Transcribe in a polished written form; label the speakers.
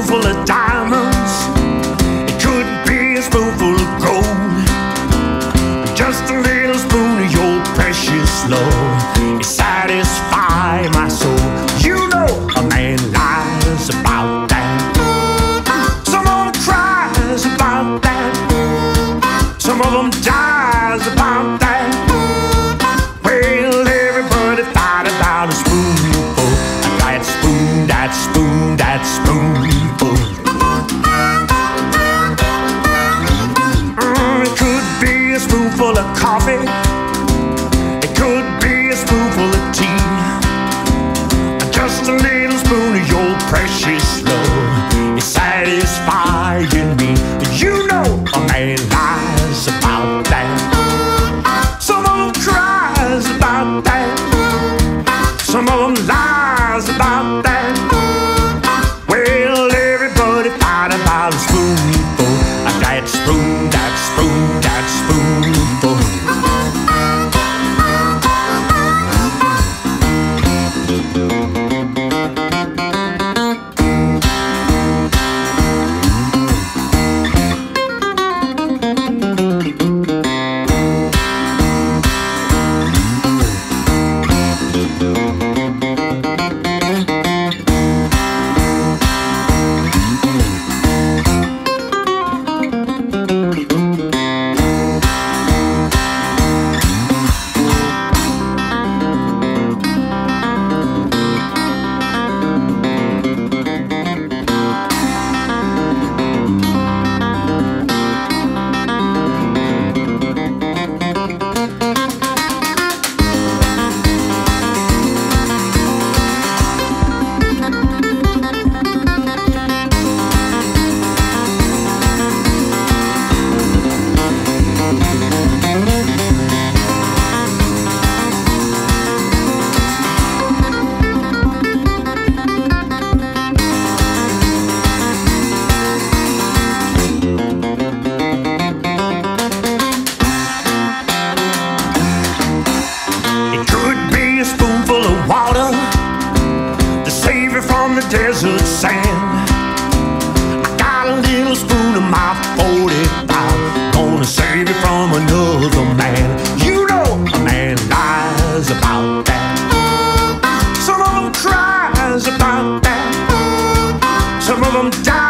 Speaker 1: spoonful of diamonds. It could be a spoonful of gold. Just a little spoon of your precious love. It satisfies my soul. You know a man lies about that. Some of them cries about that. Some of them dies about that. Well, everybody fight about a spoonful. That spoon, that spoon, that spoonful. It could be a spoonful of coffee. It could be a spoonful of tea. Just a little spoon of your precious love is satisfying me. You know a man lies about that. Some of them cries about that. Some of them lies about that. Well, everybody fight about a spoonful. That spoon, that spoon, that spoonful. Water to save you from the desert sand. I got a little spoon in my 45, gonna save you from another man. You know a man lies about that. Some of them cries about that. Some of them die